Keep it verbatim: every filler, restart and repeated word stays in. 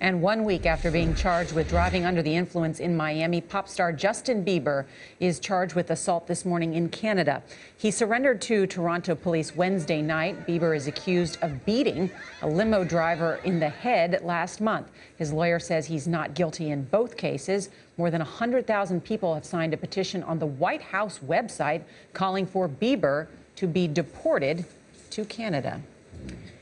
And one week after being charged with driving under the influence in Miami, pop star Justin Bieber is charged with assault this morning in Canada. He surrendered to Toronto police Wednesday night. Bieber is accused of beating a limo driver in the head last month. His lawyer says he's not guilty in both cases. More than one hundred thousand people have signed a petition on the White House website calling for Bieber to be deported to Canada.